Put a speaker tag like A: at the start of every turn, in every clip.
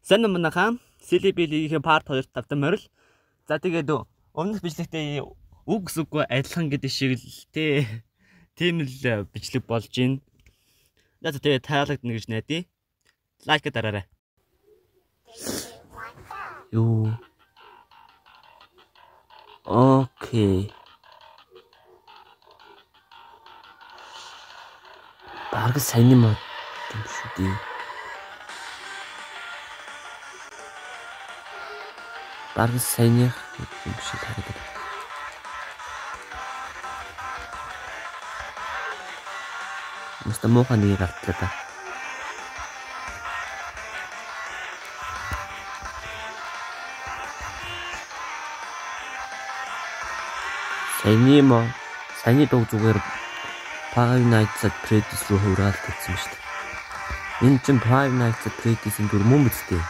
A: Сайн манайхан Silibili-ийн part 2 тавтан морил. За тэгээд өмнөх бичлэгтээ үг гэсүггүй адилхан гэдэг шиг л тийм л бичлэг болж байна. За тэгээд таалагдана гэж найдаа. Лайк дараарай. Юу. Окей. Бараг сайн юм шүү дээ. Бараг сайн юм шиг харагдав. Муста муухан нэг автлаа та. Саяны дуу зүгээр Five Nights at Freddy's руу хураад ирсэн шүү дээ. Энэ чинь Five Nights at Freddy's-ийн дүр мөн биз дээ.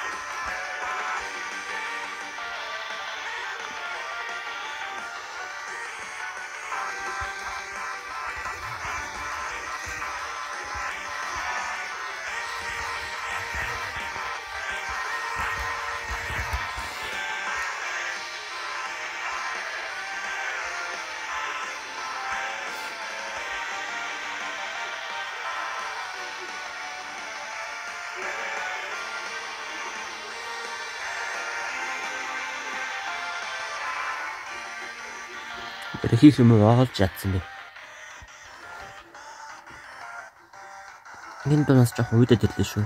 A: Хийх юм олж чадсан бэ. Энэ донос жоох уйдаад ирлээ шүү.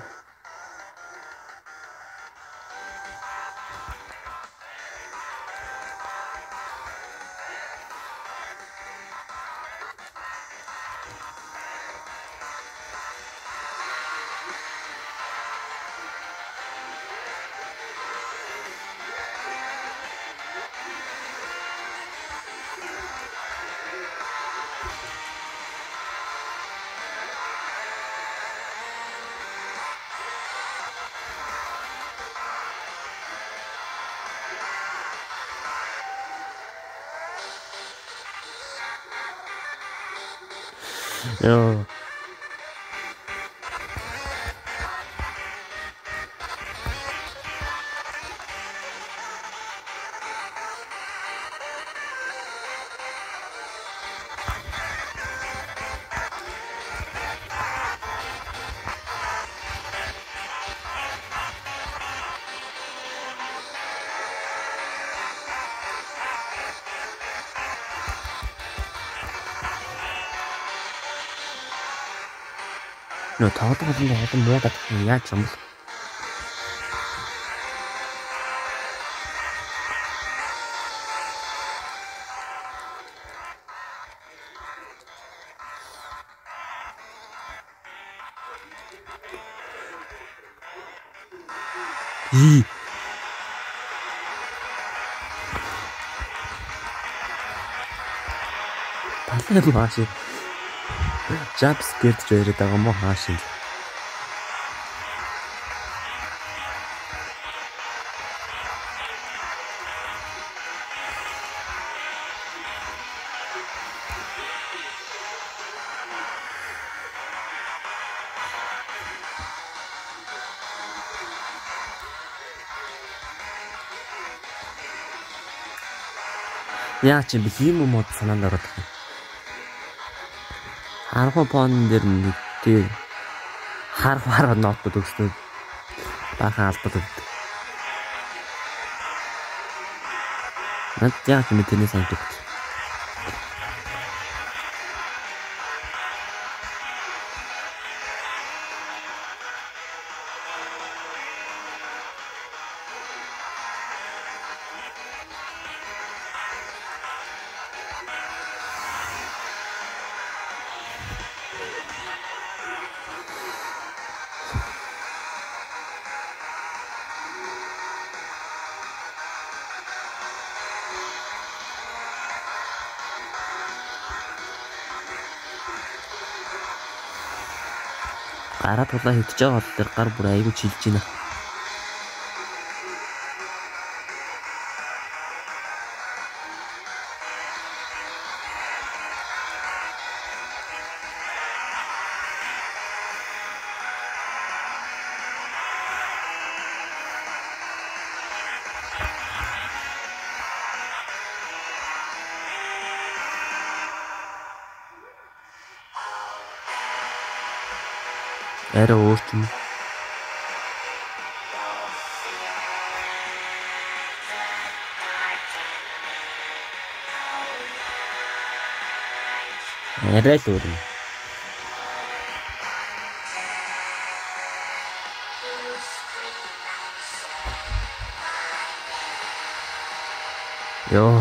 A: Яа. Нөө тоглох олон муугаад яаж юм бэ? Талын мааши jump scare гэж яриад байгаа юм уу хаашаа. Яа чи би юм мод санаанд ороод байна. Арга фон дээр нэг тий харахаар нотод өгсөн. Баахан албад өгдөг. Над яа чи мэдэнэ санагдав. Гараа тулаа хитж байгаа бол тэр гар бүр аягүй чилж байна. Арай өөр ч юм. Арай л өөр юм. Йоо.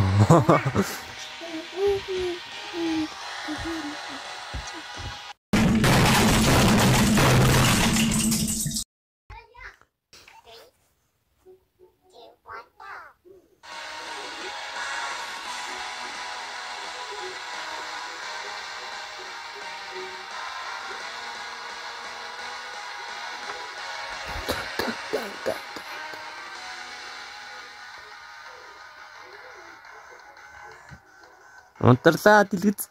A: Унтарлаа дэлгэц.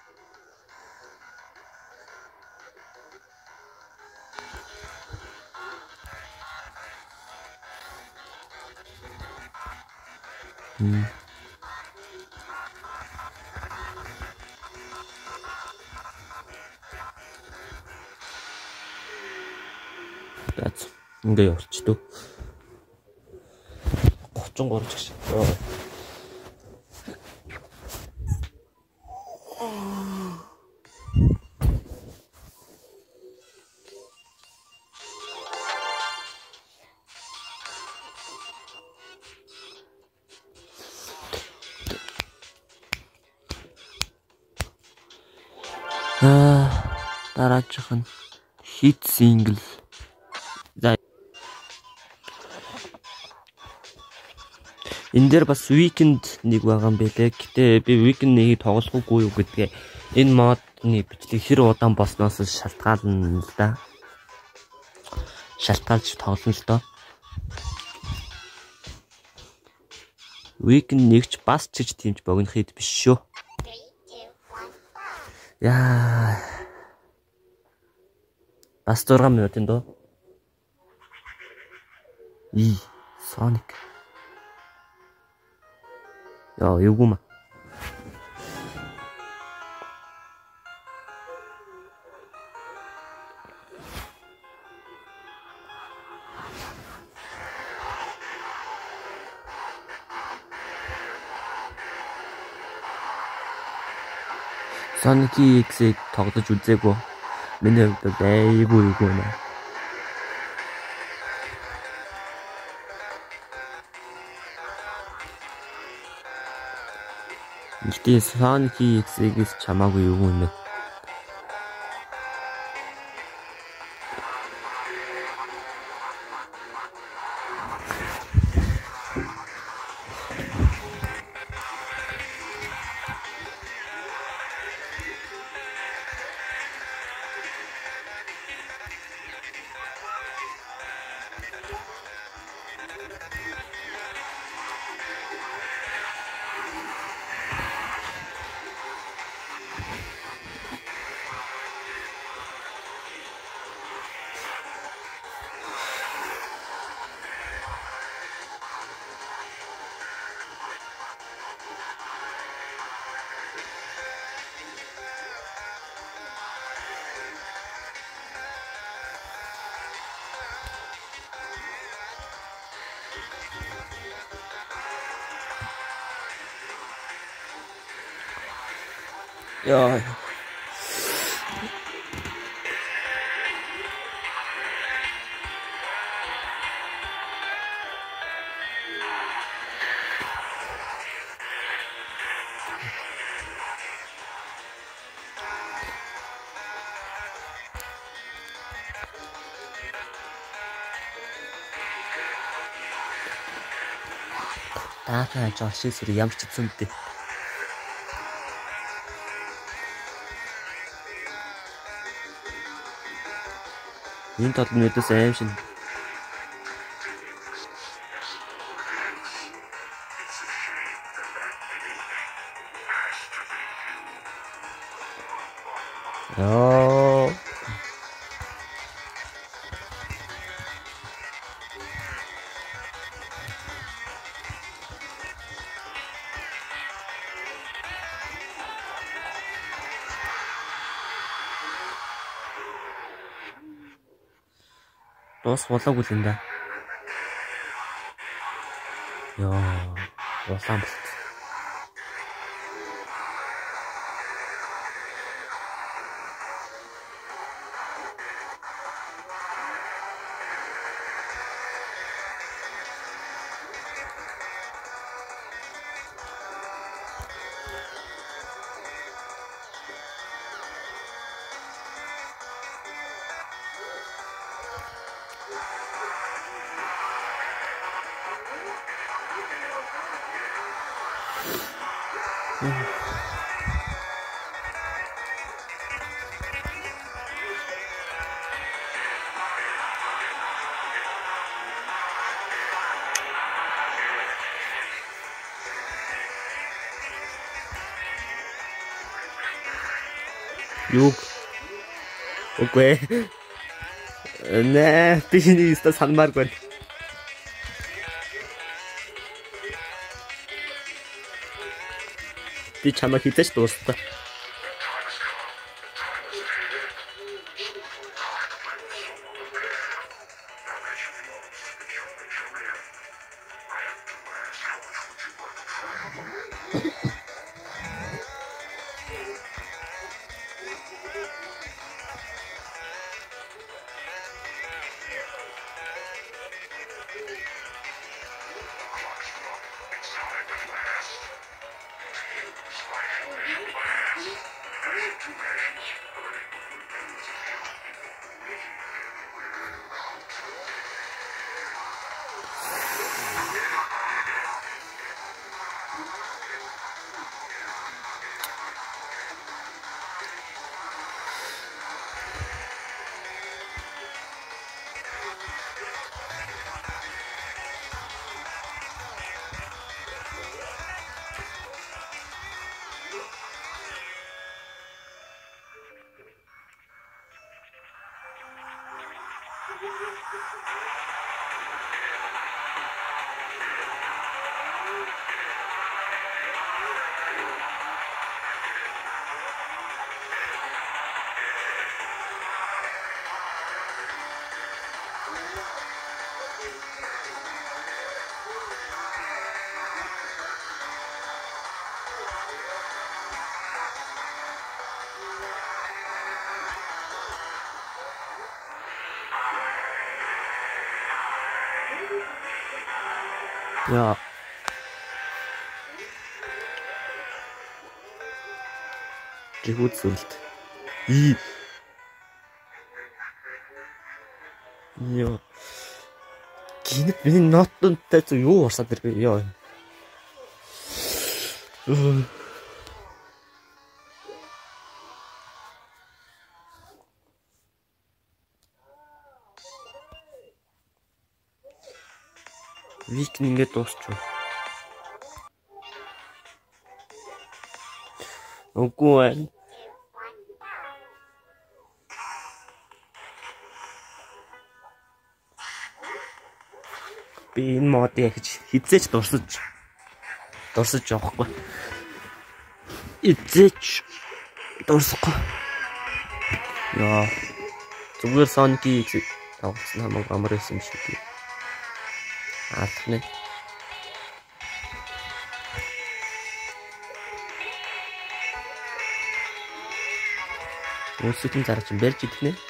A: Дац. Ингээ явуулчихдөө. 33 ч гэж. Дараачих нь hit single. За энэ дээр бас weekend нэг байгаа юм бэлээ. Гэтэ би weekend нэг тоглохгүй юу гэдгээ энэ модны бичлэг хэр удаан болсноос шалтгаална л да. Шалтгаалж тоглоно л доо. Weekend нэгч бас ч гэж тиймч богино хэд биш шүү. Яа. Бас 6 минутын доо. Sonic. Яа, юу юм. Sonic X-ийг тоглож үзээгүй. Миний хувьд айгүй нэ. Гэтэ Sonic X-ээс чамаагүй юу нэ. Яа. Таахаа жоо шиг ямар ч зүмтэй. Энэ тод мэдээс аим шин. Яа. Дуус болоогүй л энэ да. Яа, улаан болт. Юг. Окей. Нэ, би нэг өстө санамааргүй. Би чамаа хизээч дуустаа. Яа. Жигүүд сүрэлт. Яа. Гинэ миний нотонтой зү юу урсаад ирвэ яа. Вик ингээд дуусчих. Үгүй ээ. Би энэ модыг хийж хизээч дурсаж явахгүй. Хизээч дурсахгүй. Яа. Зүгээр Sonic-ийг тавцсан хамаагүй амар байсан юм шиг. Алхнэ. Үсэтэн зарч барьж идэх нэ.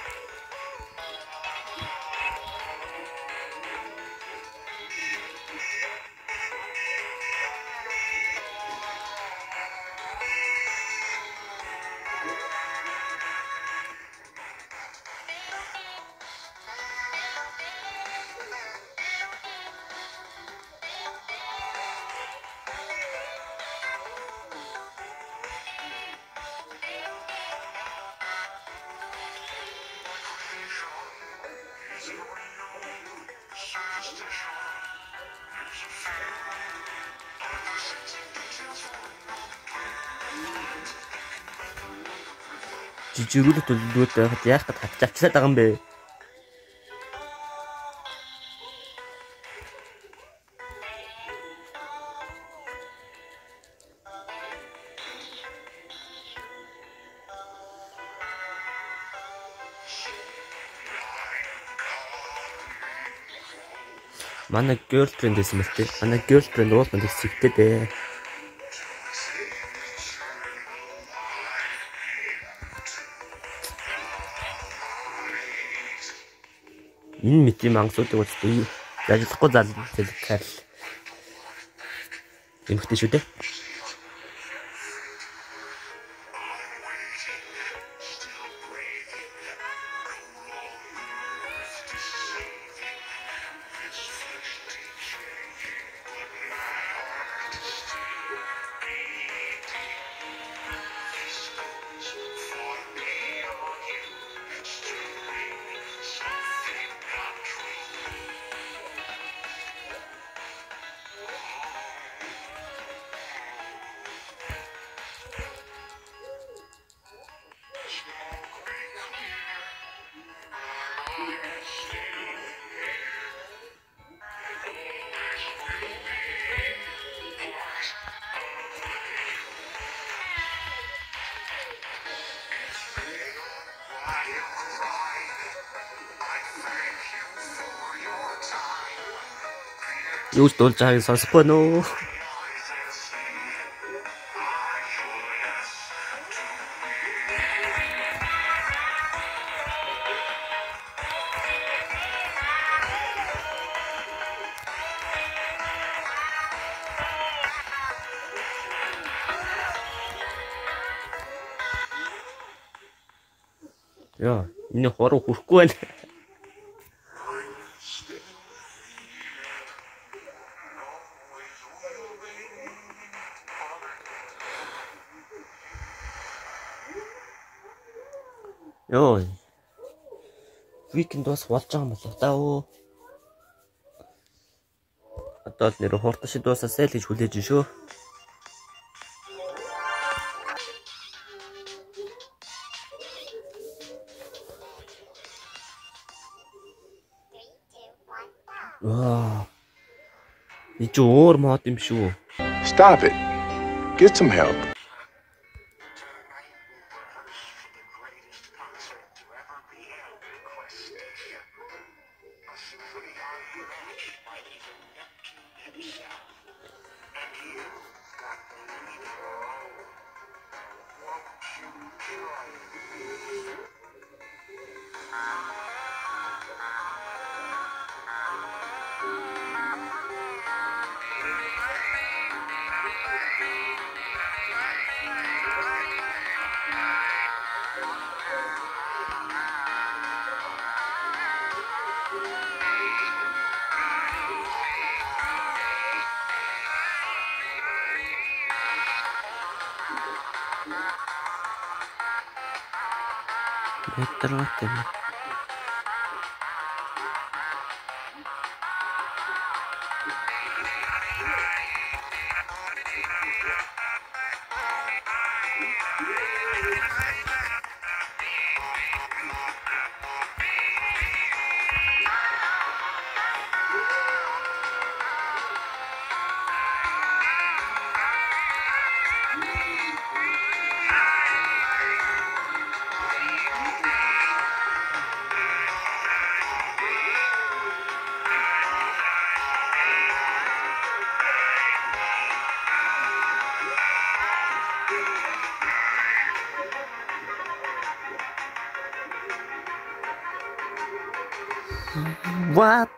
A: Жижигүүлэлт төлөвлөгөөд байхад яах гэж хатчихлаад байгаа юм бэ? Манай girlfriend гэсэн мэлтэй. Манай girlfriend ууланд их сэгтэй дээ. Энэ мэт юм ангасуудыг үзтээ. Ажиллахгүй залхал. Эмхтэй шүү дээ. Юу ч дуулж байгааг сонсохгүй нөө. Яа, энэ хоруу хүрхгүй байна. Йоо. Викенд бас болж байгаа юм болоо та өө. Одоо л нэр хурдаш дуусаасай л гэж хүлээж ин шүү. Ваа. Ич өөр мод юм шүү.
B: Stop it. Get some help.
A: Бэтэрвэтэй. What?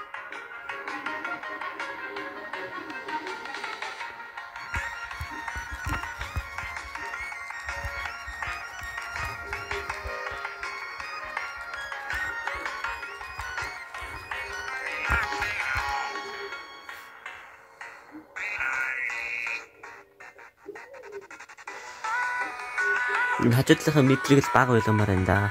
A: Энэ хажуудлынхаа метрийг л бага ойлгомоор байна да.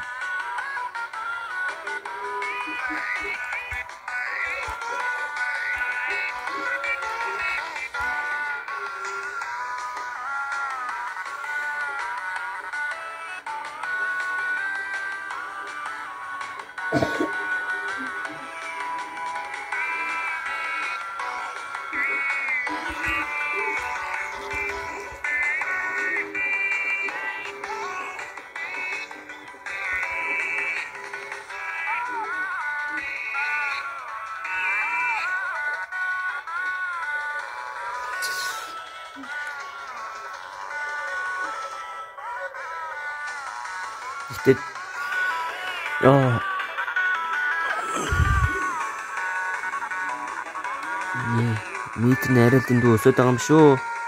A: Гэтэ яа нийт найрал дэндүү өсөд байгаа юм шүү.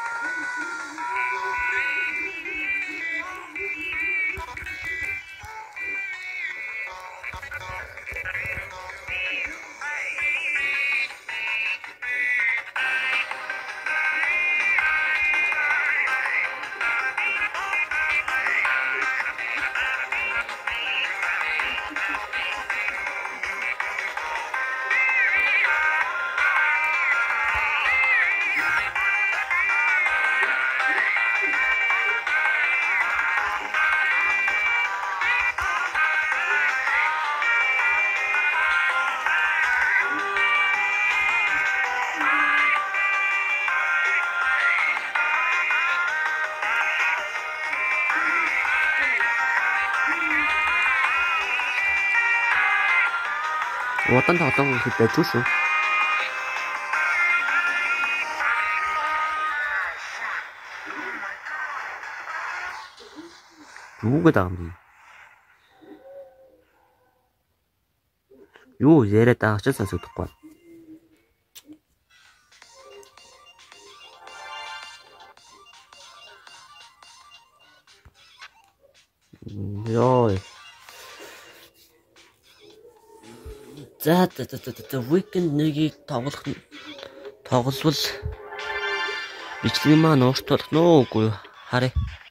A: Удаан тоглоом их байж шүү. Юу гэдэг юм бэ? Юу яриад байгаа ч сонсогдохгүй. Ёо. За weekend нэгийг тоглолвол бичлэг маань ууртуулах нөө үгүй юу? Харъя.